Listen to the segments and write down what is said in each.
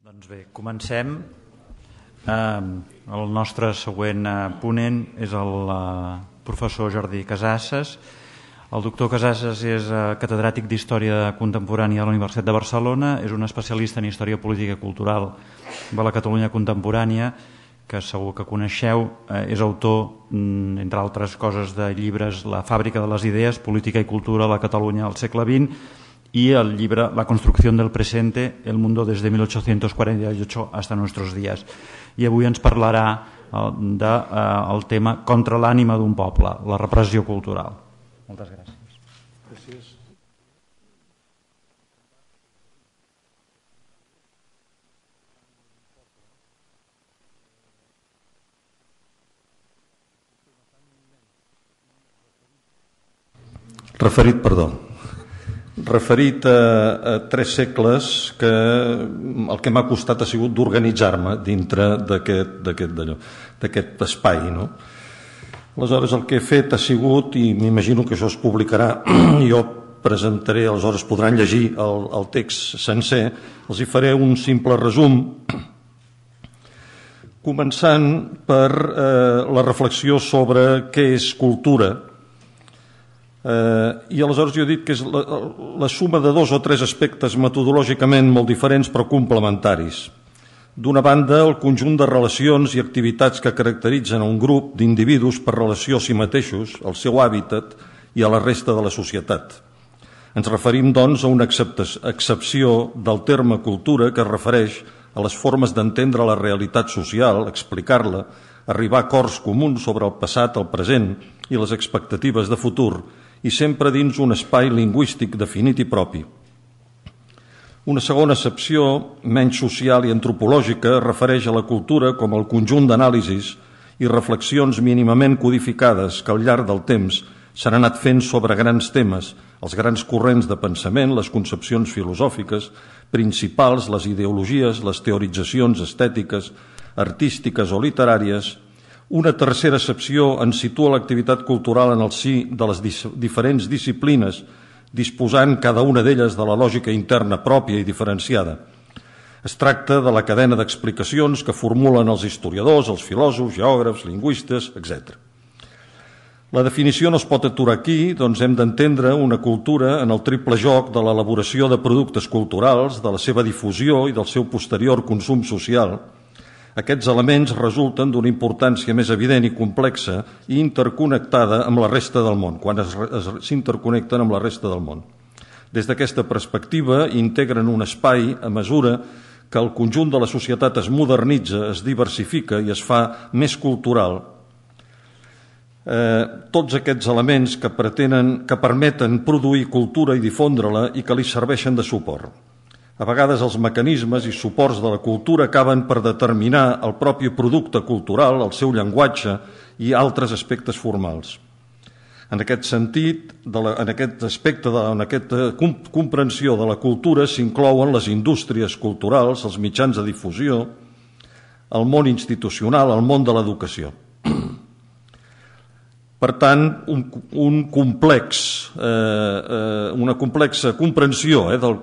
Doncs bé, comencem. El nostre següent ponent és el professor Jordi Casasses. El doctor Casasses és catedràtic d'Història Contemporània a la Universitat de Barcelona, és un especialista en Història Política i Cultural de la Catalunya Contemporània, que segur que coneixeu. És autor, entre altres coses, de llibres La fàbrica de les idees, Política i cultura a la Catalunya al segle XX, y el libro La construcción del presente, el mundo desde 1848 hasta nuestros días. I avui ens parlarà del tema contra l'ànima d'un poble, la repressió cultural. Moltes gràcies. Gràcies. Referit a 3 segles que el que m'ha costat ha sigut d'organitzar-me dintre d'aquest espai, no? Aleshores el que he fet ha sigut, i m'imagino que això es publicarà, jo presentaré, aleshores podran llegir el text sencer, els hi faré un simple resum, començant per la reflexió sobre què és cultura. I aleshores jo he dit que és la suma de 2 o 3 aspectes metodològicament molt diferents però complementaris. D'una banda, el conjunt de relacions i activitats que caracteritzen un grup d'individus per relació a si mateixos, al seu hàbitat i a la resta de la societat. Ens referim, doncs, a una accepció del terme cultura que es refereix a les formes d'entendre la realitat social, explicar-la, arribar a acords comuns sobre el passat, el present i les expectatives de futur, i sempre dins un espai lingüístic definit i propi. Una segona accepció, menys social i antropològica, es refereix a la cultura com el conjunt d'anàlisis i reflexions mínimament codificades que al llarg del temps s'han anat fent sobre grans temes, els grans corrents de pensament, les concepcions filosòfiques principals, les ideologies, les teoritzacions estètiques, artístiques o literàries. Una tercera accepció ens situa l'activitat cultural en el si de les diferents disciplines, disposant cada una d'elles de la lògica interna pròpia i diferenciada. Es tracta de la cadena d'explicacions que formulen els historiadors, els filòsofs, geògrafs, lingüistes, etc. La definició no es pot aturar aquí, doncs hem d'entendre una cultura en el triple joc de l'elaboració de productes culturals, de la seva difusió i del seu posterior consum social. Aquests elements resulten d'una importància més evident i complexa i interconnectada amb la resta del món, quan s'interconnecten amb la resta del món. Des d'aquesta perspectiva, integren un espai a mesura que el conjunt de la societat es modernitza, es diversifica i es fa més cultural. Tots aquests elements que permeten produir cultura i difondre-la i que li serveixen de suport. A vegades els mecanismes i suports de la cultura acaben per determinar el propi producte cultural, el seu llenguatge i altres aspectes formals. En aquest sentit, en aquesta comprensió de la cultura s'inclouen les indústries culturals, els mitjans de difusió, el món institucional, el món de l'educació. Per tant, una complexa comprensió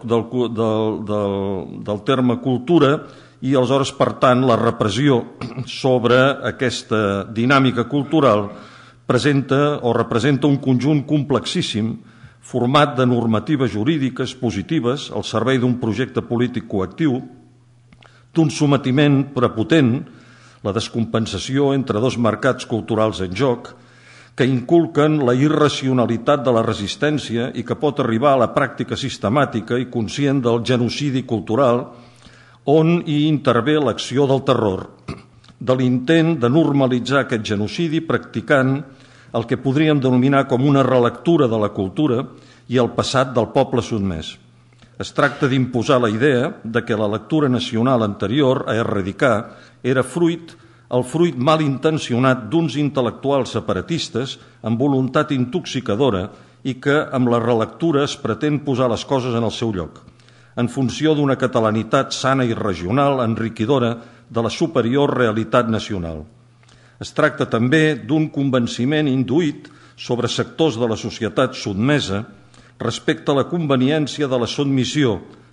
del terme cultura i aleshores, per tant, la repressió sobre aquesta dinàmica cultural representa un conjunt complexíssim format de normatives jurídiques positives al servei d'un projecte polític coactiu, d'un sometiment prepotent, la descompensació entre 2 mercats culturals en joc, que inculquen la irracionalitat de la resistència i que pot arribar a la pràctica sistemàtica i conscient del genocidi cultural, on hi intervé l'acció del terror, de l'intent de normalitzar aquest genocidi practicant el que podríem denominar com una relectura de la cultura i el passat del poble sotmès. Es tracta d'imposar la idea de que la lectura nacional anterior a erradicar era el fruit malintencionat d'uns intel·lectuals separatistes amb voluntat intoxicadora i que amb la relectura es pretén posar les coses en el seu lloc, en funció d'una catalanitat sana i regional enriquidora de la superior realitat nacional. Es tracta també d'un convenciment induït sobre sectors de la societat sotmesa respecte a la conveniència de la submissió,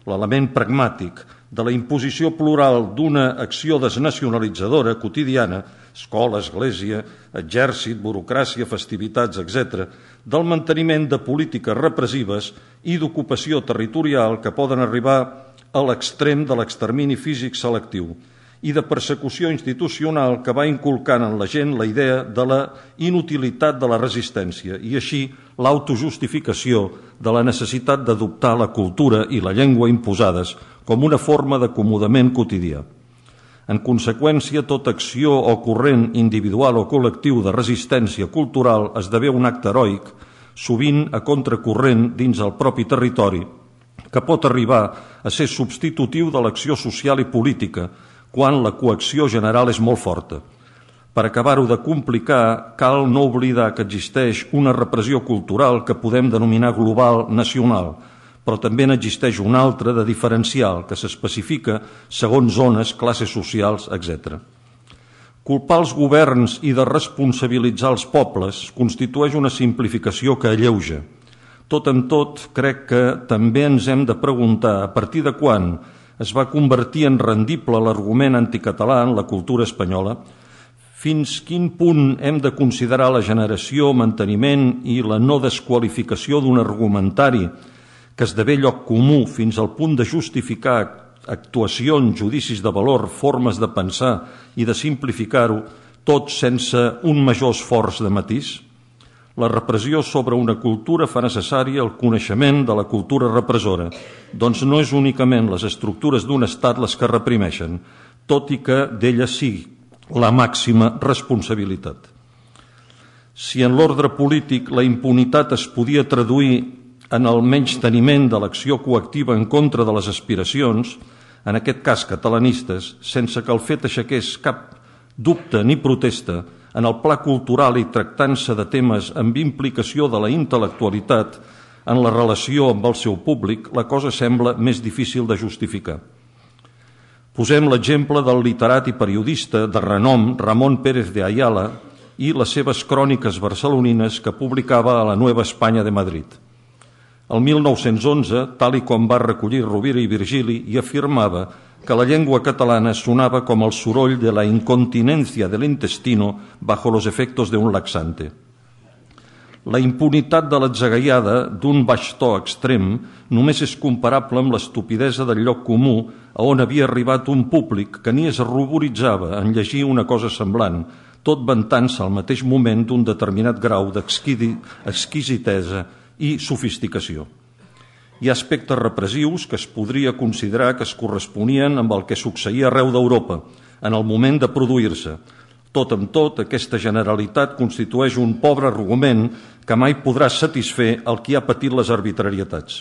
l'element pragmàtic de la imposició plural d'una acció desnacionalitzadora quotidiana, escola, església, exèrcit, burocràcia, festivitats, etc., del manteniment de polítiques repressives i d'ocupació territorial que poden arribar a l'extrem de l'extermini físic selectiu i de persecució institucional que va inculcant en la gent la idea de la inutilitat de la resistència i així l'autojustificació de la necessitat d'adoptar la cultura i la llengua imposades com una forma d'acomodament quotidià. En conseqüència, tota acció o corrent individual o col·lectiu de resistència cultural esdevé un acte heroic, sovint a contracorrent dins el propi territori, que pot arribar a ser substitutiu de l'acció social i política quan la coacció general és molt forta. Per acabar-ho de complicar, cal no oblidar que existeix una repressió cultural que podem denominar global nacional, però també n'existeix una altra de diferencial que s'especifica segons zones, classes socials, etc. Culpar els governs i de responsabilitzar els pobles constitueix una simplificació que alleuja. Tot en tot, crec que també ens hem de preguntar a partir de quan es va convertir en rendible l'argument anticatalà en la cultura espanyola, fins quin punt hem de considerar la generació, manteniment i la no desqualificació d'un argumentari que esdevé lloc comú fins al punt de justificar actuacions, judicis de valor, formes de pensar i de simplificar-ho, tot sense un major esforç de matís? La repressió sobre una cultura fa necessari el coneixement de la cultura repressora, doncs no és únicament les estructures d'un estat les que reprimeixen, tot i que d'elles sigui la màxima responsabilitat. Si en l'ordre polític la impunitat es podia traduir en el menysteniment de l'acció coactiva en contra de les aspiracions, en aquest cas catalanistes, sense que el fet aixequés cap dubte ni protesta, en el pla cultural i tractant-se de temes amb implicació de la intel·lectualitat en la relació amb el seu públic, la cosa sembla més difícil de justificar. Posem l'exemple del literat i periodista de renom Ramon Pérez de Ayala i les seves cròniques barcelonines que publicava a la Nueva España de Madrid. El 1911, tal i com va recollir Rovira i Virgili, hi afirmava que la llengua catalana sonava com el soroll de la incontinencia del intestino bajo los efectos de un laxante. La impunitat de l'atzagaiada d'un baix to extrem només és comparable amb l'estupidesa del lloc comú a on havia arribat un públic que ni es ruboritzava en llegir una cosa semblant, tot vantant-se al mateix moment d'un determinat grau d'exquisitesa i sofisticació. Hi ha aspectes repressius que es podria considerar que es corresponien amb el que succeïa arreu d'Europa en el moment de produir-se. Tot amb tot, aquesta generalitat constitueix un pobre argument que mai podrà satisfer el qui ha patit les arbitrarietats.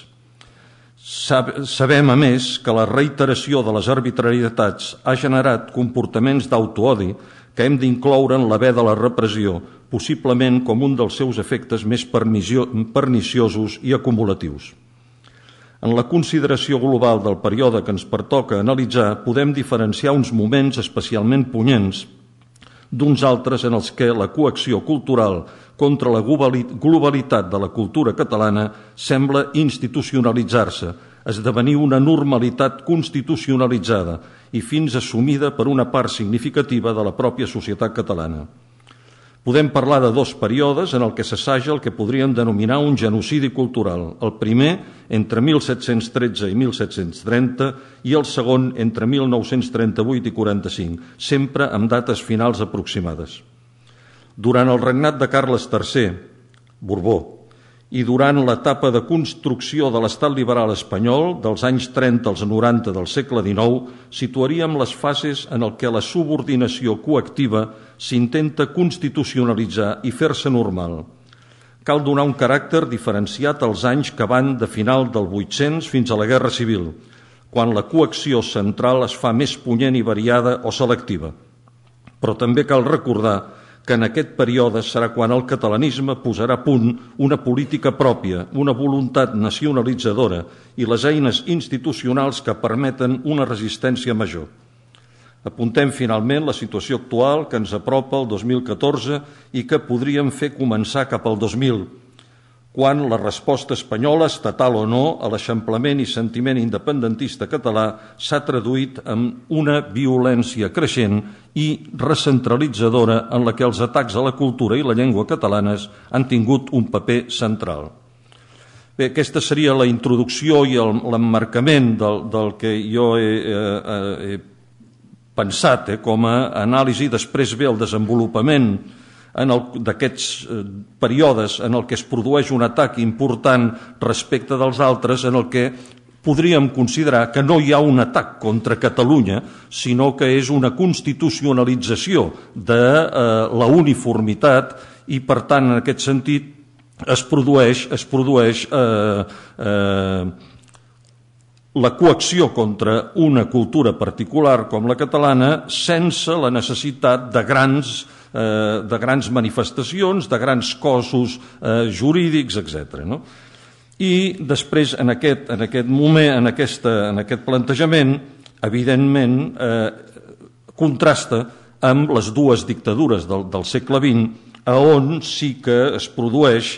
Sabem, a més, que la reiteració de les arbitrarietats ha generat comportaments d'autoodi que hem d'incloure en l'haver de la repressió, possiblement com un dels seus efectes més perniciosos i acumulatius. En la consideració global del període que ens pertoca analitzar, podem diferenciar uns moments especialment punyents d'uns altres en els que la coacció cultural contra la globalitat de la cultura catalana sembla institucionalitzar-se, esdevenir una normalitat constitucionalitzada i fins assumida per una part significativa de la pròpia societat catalana. Podem parlar de dos períodes en el que s'assaja el que podríem denominar un genocidi cultural. El primer, entre 1713 i 1730, i el segon, entre 1938 i 45, sempre amb dates finals aproximades. Durant el regnat de Carles III, Borbó, i durant l'etapa de construcció de l'estat liberal espanyol, dels anys 30 als 90 del segle XIX, situaríem les fases en el què la subordinació coactiva s'intenta constitucionalitzar i fer-se normal. Cal donar un caràcter diferenciat als anys que van de final del 800 fins a la Guerra Civil, quan la coacció central es fa més punyent i variada o selectiva. Però també cal recordar que en aquest període serà quan el catalanisme posarà a punt una política pròpia, una voluntat nacionalitzadora i les eines institucionals que permeten una resistència major. Apuntem finalment la situació actual que ens apropa al 2014 i que podríem fer començar cap al 2000, quan la resposta espanyola, estatal o no, a l'eixamplament i sentiment independentista català s'ha traduït en una violència creixent i recentralitzadora en la que els atacs a la cultura i la llengua catalanes han tingut un paper central. Bé, aquesta seria la introducció i l'emmarcament del que jo he pensat com a anàlisi. Després ve el desenvolupament d'aquests períodes en el que es produeix un atac important respecte dels altres, en el que podríem considerar que no hi ha un atac contra Catalunya, sinó que és una constitucionalització de la uniformitat i, per tant, en aquest sentit, es produeix la coacció contra una cultura particular com la catalana sense la necessitat de grans manifestacions, de grans cossos jurídics, etc. I després, en aquest moment, en aquest plantejament, evidentment, contrasta amb les dues dictadures del segle XX, on sí que es produeix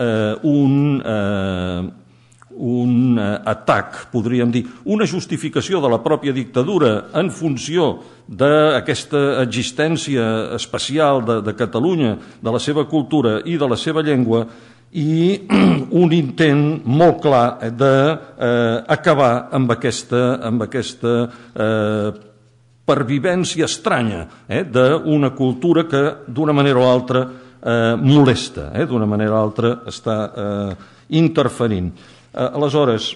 un atac, podríem dir, una justificació de la pròpia dictadura en funció d'aquesta existència especial de Catalunya, de la seva cultura i de la seva llengua, i un intent molt clar d'acabar amb aquesta pervivència estranya d'una cultura que d'una manera o altra molesta, d'una manera o altra està interferint. Aleshores,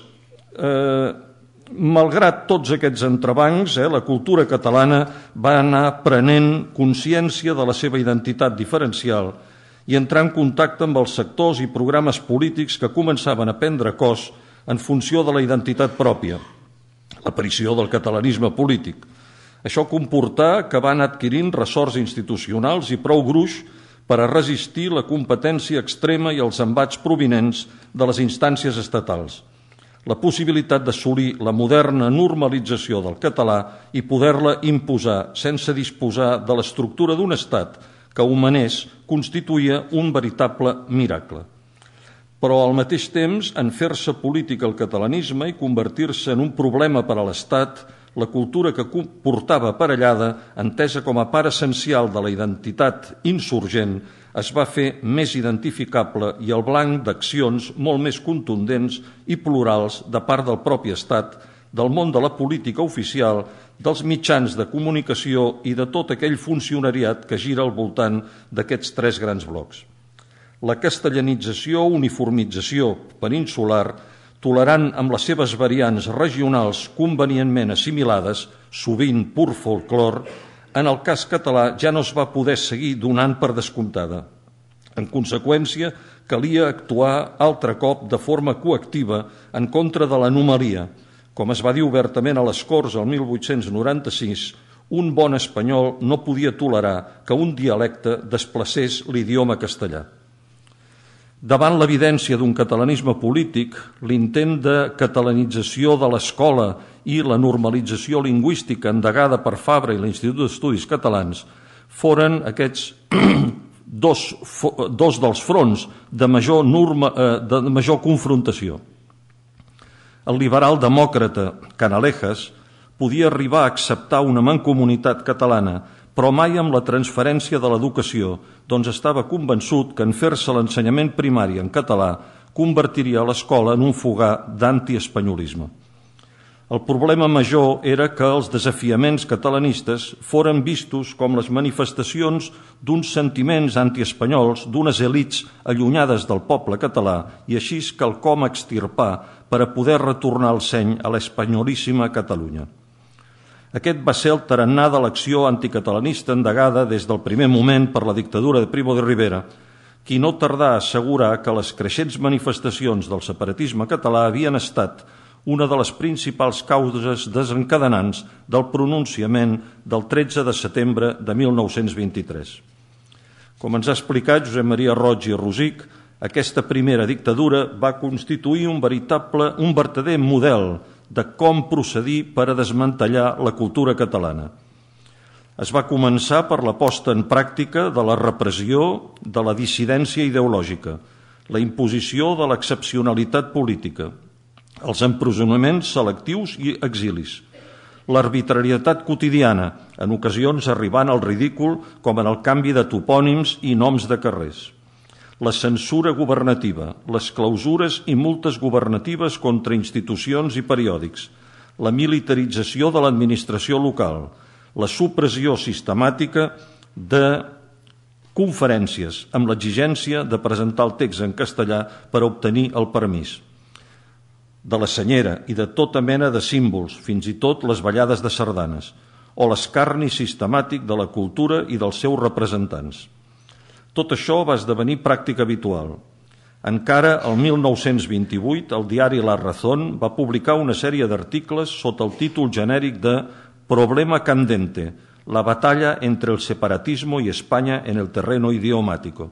malgrat tots aquests entrebancs, la cultura catalana va anar prenent consciència de la seva identitat diferencial i entrar en contacte amb els sectors i programes polítics que començaven a prendre cos en funció de la identitat pròpia, l'aparició del catalanisme polític. Això comportà que van adquirint ressorts institucionals i prou gruix per a resistir la competència extrema i els embats provinents de les instàncies estatals. La possibilitat d'assolir la moderna normalització del català i poder-la imposar sense disposar de l'estructura d'un estat que humanés constituïa un veritable miracle. Però al mateix temps, en fer-se polític el catalanisme i convertir-se en un problema per a l'Estat, la cultura que portava aparellada, entesa com a part essencial de la identitat insurgent, es va fer més identificable i el blanc d'accions molt més contundents i plurals de part del propi Estat, del món de la política oficial, dels mitjans de comunicació i de tot aquell funcionariat que gira al voltant d'aquests tres grans blocs. La castellanització, uniformització peninsular, tolerant amb les seves variants regionals convenientment assimilades, sovint pur folclor, en el cas català ja no es va poder seguir donant per descomptada. En conseqüència, calia actuar altre cop de forma coactiva en contra de l'anomalia. Com es va dir obertament a les Corts el 1896, un bon espanyol no podia tolerar que un dialecte desplacés l'idioma castellà. Davant l'evidència d'un catalanisme polític, l'intent de catalanització de l'escola i la normalització lingüística endegada per Fabra i l'Institut d'Estudis Catalans foren aquests dos dels fronts de major confrontació. El liberal demòcrata Canalejas podia arribar a acceptar una mancomunitat catalana, però mai amb la transferència de l'educació, doncs estava convençut que en fer-se l'ensenyament primari en català convertiria l'escola en un fogar d'antiespanyolisme. El problema major era que els desafiaments catalanistes foren vistos com les manifestacions d'uns sentiments antiespanyols, d'unes elits allunyades del poble català i així quelcom a extirpar per a poder retornar el seny a l'espanyolíssima Catalunya. Aquest va ser el tarannà de l'acció anticatalanista endegada des del primer moment per la dictadura de Primo de Rivera, qui no tardà a assegurar que les creixents manifestacions del separatisme català havien estat una de les principals causes desencadenants del pronunciament del 13 de setembre de 1923. Com ens ha explicat Josep Maria Roig i Rosic, aquesta primera dictadura va constituir un vertader model de com procedir per a desmantellar la cultura catalana. Es va començar per la posta en pràctica de la repressió de la dissidència ideològica, la imposició de l'excepcionalitat política, els empresonaments selectius i exilis, l'arbitrarietat quotidiana, en ocasions arribant al ridícul com en el canvi de topònims i noms de carrers, la censura governativa, les clausures i multes governatives contra institucions i periòdics, la militarització de l'administració local, la supressió sistemàtica de conferències amb l'exigència de presentar el text en castellà per obtenir el permís, de la senyera i de tota mena de símbols, fins i tot les ballades de sardanes, o l'escarni sistemàtic de la cultura i dels seus representants. Tot això va esdevenir pràctica habitual. Encara el 1928, el diari La Razón va publicar una sèrie d'articles sota el títol genèric de Problema candente, la batalla entre el separatismo y España en el terreno idiomático.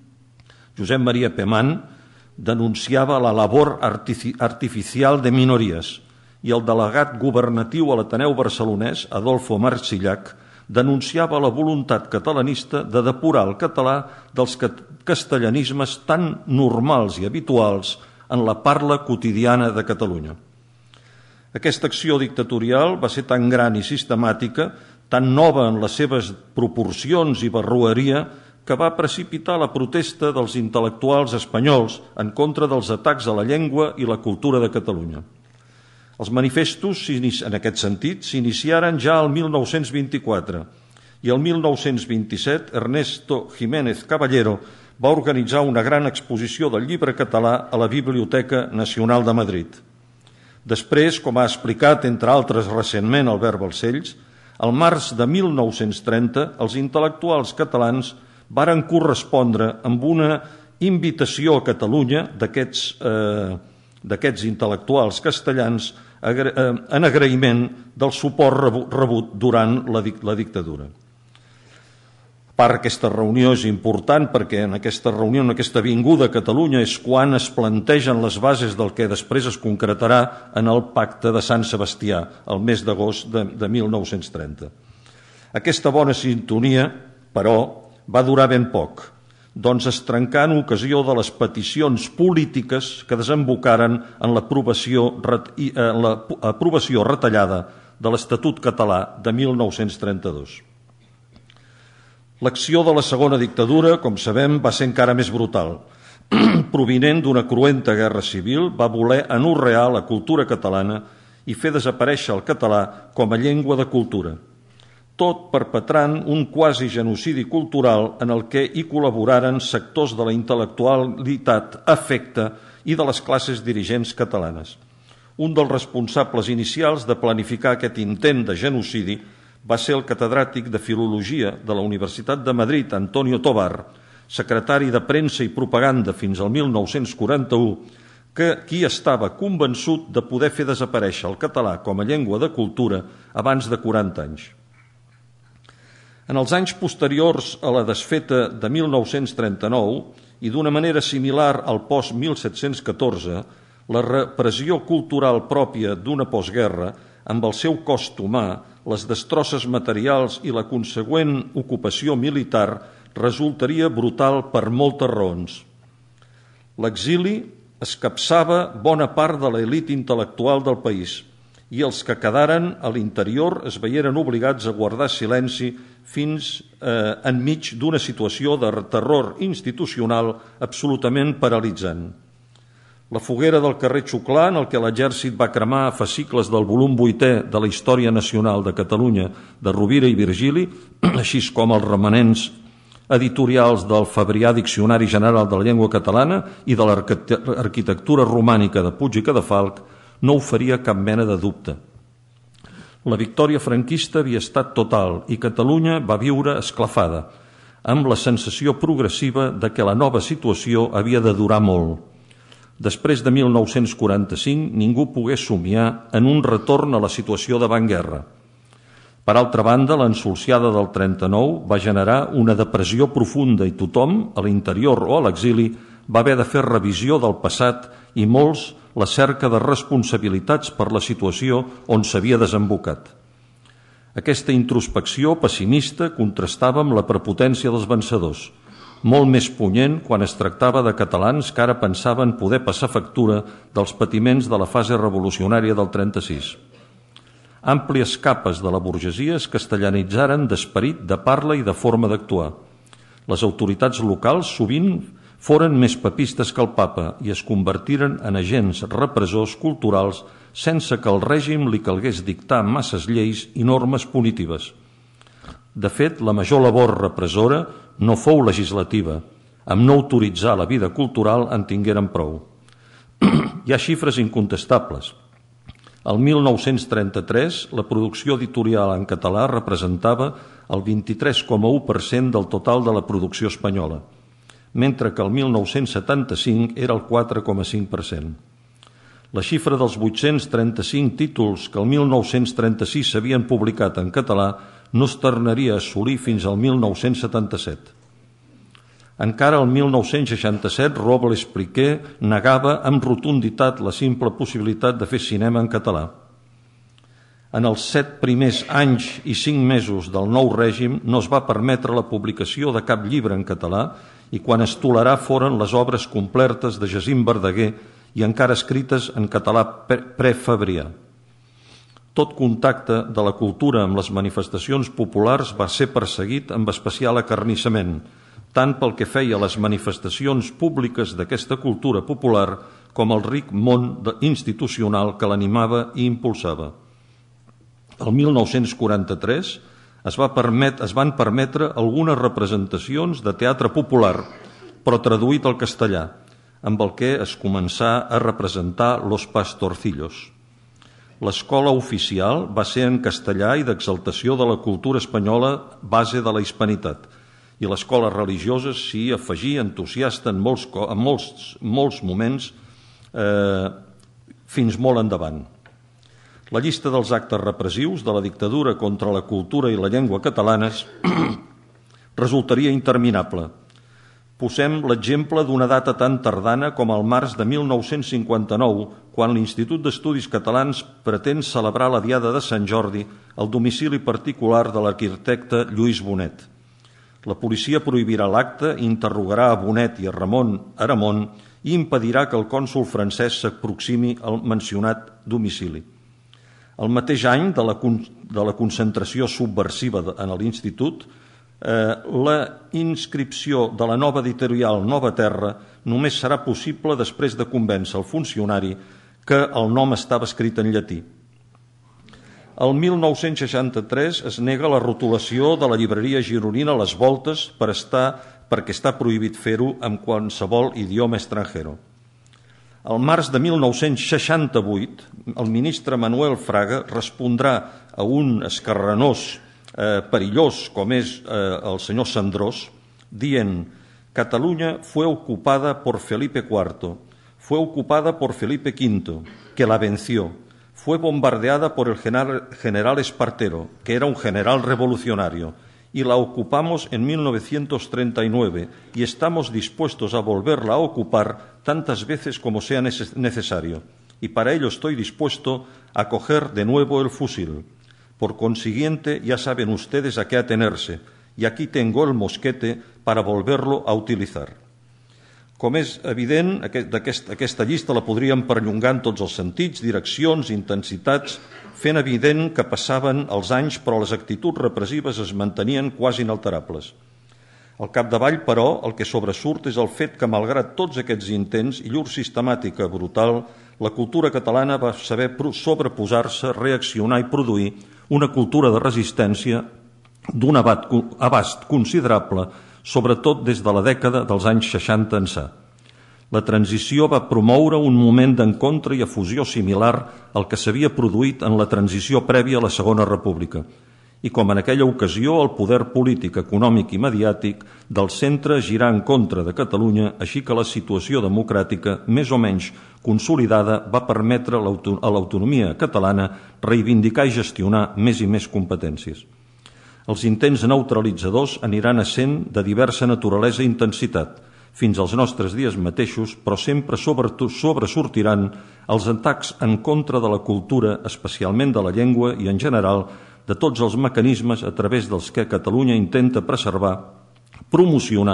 Josep Maria Pemán denunciava la labor artificial de minories i el delegat governatiu a l'Ateneu barcelonès, Adolfo Marsillac, denunciava la voluntat catalanista de depurar el català dels castellanismes tan normals i habituals en la parla quotidiana de Catalunya. Aquesta acció dictatorial va ser tan gran i sistemàtica, tan nova en les seves proporcions i barroeria, que va precipitar la protesta dels intel·lectuals espanyols en contra dels atacs a la llengua i la cultura de Catalunya. Els manifestos, en aquest sentit, s'iniciaren ja el 1924 i el 1927 Ernesto Jiménez Caballero va organitzar una gran exposició del llibre català a la Biblioteca Nacional de Madrid. Després, com ha explicat, entre altres recentment Albert Balcells, al març de 1930 els intel·lectuals catalans varen correspondre amb una invitació a Catalunya d'aquests intel·lectuals castellans en agraïment del suport rebut durant la dictadura. A part, aquesta reunió és important perquè en aquesta reunió, en aquesta vinguda a Catalunya, és quan es plantegen les bases del que després es concretarà en el Pacte de Sant Sebastià, el mes d'agost de 1930. Aquesta bona sintonia, però, va durar ben poc, doncs es trencà en ocasió de les peticions polítiques que desembocaren en l'aprovació retallada de l'Estatut català de 1932. L'acció de la segona dictadura, com sabem, va ser encara més brutal. Provinent d'una cruenta guerra civil, va voler anorrear la cultura catalana i fer desaparèixer el català com a llengua de cultura, tot perpetrant un quasi genocidi cultural en el que hi col·laboraren sectors de la intel·lectualitat afecta i de les classes dirigents catalanes. Un dels responsables inicials de planificar aquest intent de genocidi va ser el catedràtic de Filologia de la Universitat de Madrid, Antonio Tobar, secretari de Premsa i Propaganda fins al 1941, qui estava convençut de poder fer desaparèixer el català com a llengua de cultura abans de 40 anys. En els anys posteriors a la desfeta de 1939 i d'una manera similar al post-1714, la repressió cultural pròpia d'una postguerra, amb el seu cost humà, les destrosses materials i la consegüent ocupació militar, resultaria brutal per moltes raons. L'exili escapçava bona part de l'elit intel·lectual del país i els que quedaren a l'interior es veieren obligats a guardar silenci fins enmig d'una situació de terror institucional absolutament paralitzant. La foguera del carrer Xuclà, en el que l'exèrcit va cremar fascicles del volum 8è de la Història Nacional de Catalunya de Rovira i Virgili, així com els remanents editorials del Fabrià Diccionari General de la Llengua Catalana i de l'arquitectura romànica de Puig i Cadafalch, no oferia cap mena de dubte. La victòria franquista havia estat total i Catalunya va viure esclafada, amb la sensació progressiva de que la nova situació havia de durar molt. Després de 1945, ningú pogués somiar en un retorn a la situació d'avantguerra. Per altra banda, l'ensolciada del 39 va generar una depressió profunda i tothom, a l'interior o a l'exili, va haver de fer revisió del passat i molts la cerca de responsabilitats per la situació on s'havia desembocat. Aquesta introspecció pessimista contrastava amb la prepotència dels vencedors, molt més punyent quan es tractava de catalans que ara pensaven poder passar factura dels patiments de la fase revolucionària del 36. Àmplies capes de la burgesia es castellanitzaren d'esperit, de parla i de forma d'actuar. Les autoritats locals sovint foren més papistes que el papa i es convertiren en agents repressors culturals sense que el règim li calgués dictar masses lleis i normes punitives. De fet, la major labor repressora no fou legislativa. Amb no autoritzar la vida cultural en tingueren prou. Hi ha xifres incontestables. El 1933, la producció editorial en català representava el 23,1% del total de la producció espanyola, mentre que el 1975 era el 4,5%. La xifra dels 835 títols que el 1936 s'havien publicat en català no es tornaria a assolir fins al 1977. Encara el 1967, Robles Piqué negava amb rotunditat la simple possibilitat de fer cinema en català. En els 7 primers anys i 5 mesos del nou règim no es va permetre la publicació de cap llibre en català i quan es tolerà foren les obres completes de Jacint Verdaguer i encara escrites en català prefabrià. Tot contacte de la cultura amb les manifestacions populars va ser perseguit amb especial acarnissament, tant pel que feia a les manifestacions públiques d'aquesta cultura popular com al ric món institucional que l'animava i impulsava. El 1943 es van permetre algunes representacions de teatre popular, però traduït al castellà, amb el que es començà a representar Los Pastorcillos. L'escola oficial va ser en castellà i d'exaltació de la cultura espanyola base de la hispanitat, i l'escola religiosa s'hi afegí entusiasta en molts moments fins molt endavant. La llista dels actes repressius de la dictadura contra la cultura i la llengua catalanes resultaria interminable. Posem l'exemple d'una data tan tardana com el març de 1959, quan l'Institut d'Estudis Catalans pretén celebrar la Diada de Sant Jordi al domicili particular de l'arquitecte Lluís Bonet. La policia prohibirà l'acte, interrogarà a Bonet i a Ramon Aramon i impedirà que el cònsol francès s'aproximi al mencionat domicili. El mateix any de la concentració subversiva en l'Institut, la inscripció de la nova editorial Nova Terra només serà possible després de convèncer el funcionari que el nom estava escrit en llatí. El 1963 es nega la rotulació de la llibreria gironina Les Voltes perquè està prohibit fer-ho en qualsevol idioma estrangero. Al març de 1968, el ministre Manuel Fraga respondrà a un esquerranós perillós com és el senyor Sandrós, dient: Cataluña fue ocupada por Felipe IV, fue ocupada por Felipe V, que la venció, fue bombardeada por el general Espartero, que era un general revolucionario, y la ocupamos en 1939 y estamos dispuestos a volverla a ocupar tantas veces como sea necesario, y para ello estoy dispuesto a coger de nuevo el fusil. Por consiguiente, ya saben ustedes a qué atenerse, y aquí tengo el mosquete para volverlo a utilizar. Com és evident, aquesta llista la podríem perllongar en tots els sentits, direccions, intensitats, fent evident que passaven els anys però les actituds repressives es mantenien quasi inalterables. Al capdavall, però, el que sobresurt és el fet que, malgrat tots aquests intents i llur sistemàtica brutal, la cultura catalana va saber sobreposar-se, reaccionar i produir una cultura de resistència d'un abast considerable, sobretot des de la dècada dels anys 60 ençà. La transició va promoure un moment d'encontre i efusió similar al que s'havia produït en la transició prèvia a la Segona República. I com en aquella ocasió, el poder polític, econòmic i mediàtic del centre girà en contra de Catalunya, així que la situació democràtica, més o menys consolidada, va permetre a l'autonomia catalana reivindicar i gestionar més i més competències. Els intents neutralitzadors aniran essent de diversa naturalesa i intensitat, fins als nostres dies mateixos, però sempre sobresortiran els atacs en contra de la cultura, especialment de la llengua i, en general, de tots els mecanismes a través dels que Catalunya intenta preservar, promocionar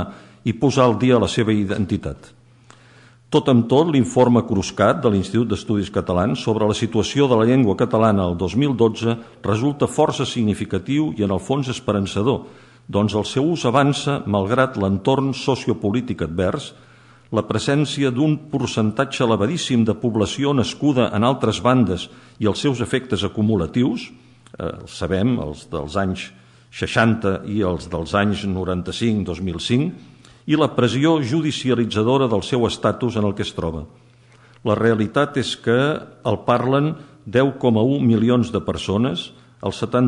i posar al dia la seva identitat. Tot amb tot, l'informe Cruscat de l'Institut d'Estudis Catalans sobre la situació de la llengua catalana el 2012 resulta força significatiu i en el fons esperançador, doncs el seu ús avança malgrat l'entorn sociopolític advers, la presència d'un percentatge elevadíssim de població nascuda en altres bandes i els seus efectes acumulatius, sabem, els dels anys 60 i els dels anys 95-2005, i la pressió judicialitzadora del seu estatus en el que es troba. La realitat és que el parlen 10,1 milions de persones, el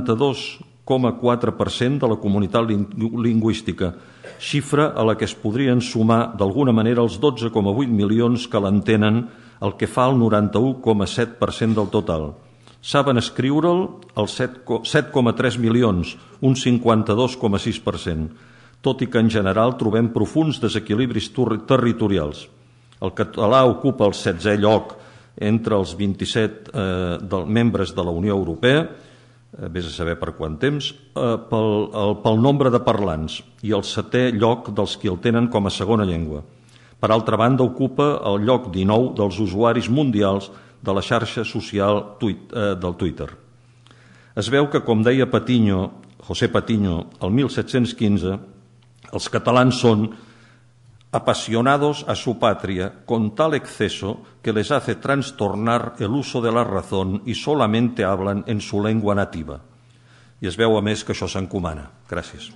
72,4% de la comunitat lingüística, xifra a la que es podrien sumar d'alguna manera els 12,8 milions que l'entenen, el que fa el 91,7% del total. Saben escriure'l els 7,3 milions, un 52,6%, tot i que en general trobem profunds desequilibris territorials. El català ocupa el 16è lloc entre els 27 membres de la Unió Europea, vés a saber per quant temps, pel nombre de parlants, i el 7è lloc dels qui el tenen com a segona llengua. Per altra banda, ocupa el lloc 19 dels usuaris mundials de la xarxa social del Twitter. Es veu que, com deia José Patiño, el 1715, els catalans son apasionados a su patria con tal exceso que les hace trastornar el uso de la razón y solamente hablan en su lengua nativa. I es veu, a més, que això s'encomana. Gràcies.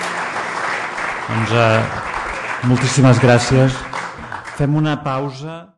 Moltíssimes gràcies. Fem una pausa.